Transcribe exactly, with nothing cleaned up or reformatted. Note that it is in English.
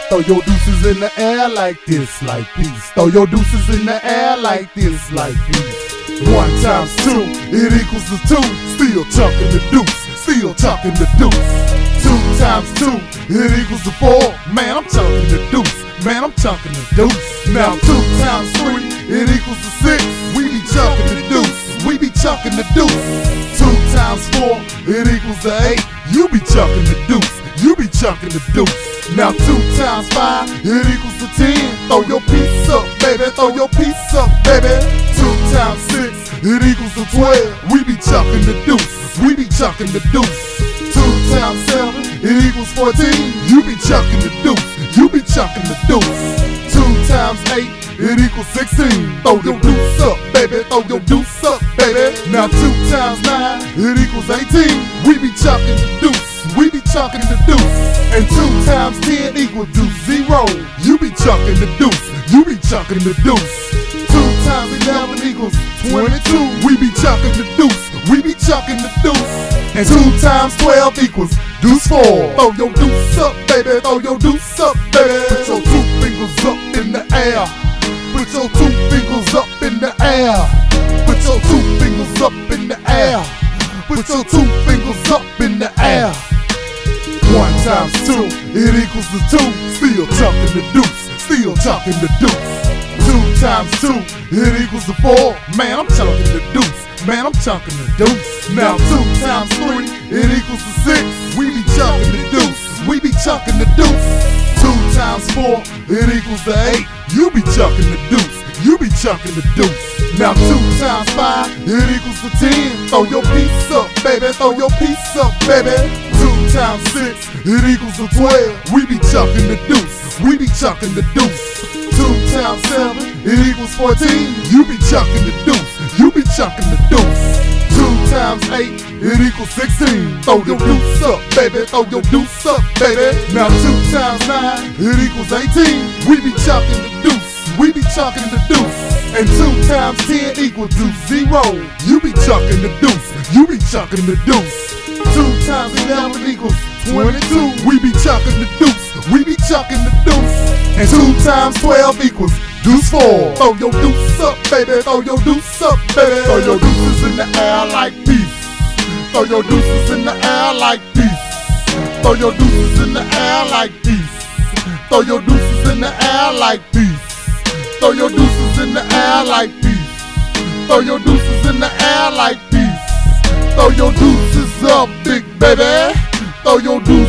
Throw your deuces in the air like this, like peace. Throw your deuces in the air like this, like peace. One times two, it equals the two. Still chucking the deuce, still chucking the deuce. Two times two, it equals the four. Man, I'm chucking the deuce. Man, I'm chucking the deuce. Now two times three, it equals the six. We be chucking the deuce. We be chucking the deuce. Two times four, it equals the eight. You be chucking the deuce. You be chucking the deuce. Now two times five, it equals the ten. Throw your piece up, baby. Throw your piece up, baby. Two times six, it equals the twelve. We be chucking the deuce. We be chucking the deuce. Two times seven, it equals fourteen. You be chucking the deuce. You be chucking the deuce. Two times eight, it equals sixteen. Throw your deuce up, baby. Throw your deuce up, baby. Now two times nine, it equals eighteen. We be chucking the deuce. We be chucking the deuce. And two times ten equals deuce zero. You be chucking the deuce. You be chucking the deuce. Two times eleven equals twenty-two. We be chucking the deuce. We be chucking the deuce. And two times twelve equals deuce four. Throw your deuce up, baby. Throw your deuce up, baby. Put your two fingers up in the air. Put your two fingers up in the air. Put your two fingers up in the air. Put your two fingers up in the air. One times two, it equals the two. Still chucking the deuce. Still chucking the deuce. Two times two, it equals the four. Man, I'm chucking the deuce. Man, I'm chucking the deuce. Now two times three, it equals the six. We be chucking the deuce. We be chucking the deuce. Two times four, it equals the eight. You be chucking the deuce. You be chucking the deuce. Now two times five, it equals the ten. Throw your piece up, baby. Throw your piece up, baby. Two times six, it equals the twelve. We be chucking the deuce. We be chucking the deuce. Two times seven, it equals fourteen. You be chucking the deuce. You be chucking the deuce. Two times eight, it equals sixteen. Throw your deuce up, baby. Throw your deuce up, baby. Now two times nine, it equals eighteen. We be chucking the deuce. We be chucking the deuce. And two times ten equals deuce zero. You be chucking the deuce. You be chucking the deuce. Two times eleven equals twenty-two. We be chucking the deuce. We be chucking the deuce. And two times twelve equals deuce four. Throw your deuce up, baby. Throw your deuce up, baby. Throw your deuces in the air like peace. Throw your deuces in the air like peace. Throw your deuces in the air like peace. Throw your deuces in the air like peace. Throw your deuces in the air like peace. Throw your deuces in the air like peace. Throw your deuces up, big baby. Throw your deuces.